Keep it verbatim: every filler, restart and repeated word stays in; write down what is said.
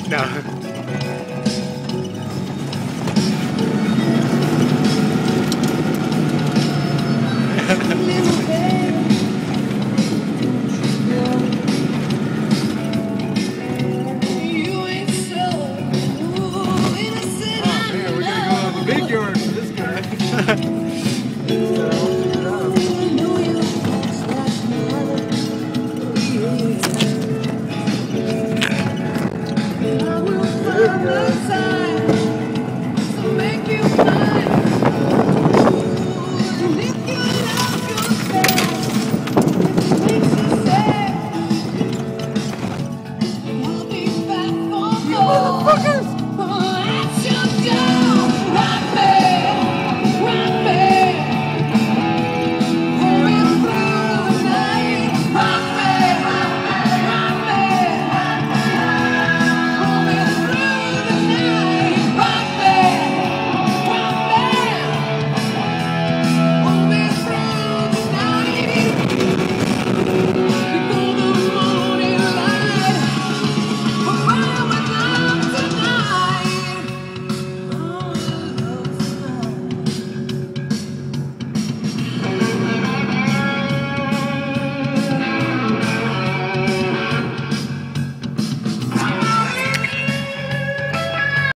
No. Oh man, we're gonna go to the big yard for this guy. I will find the time to make you mine.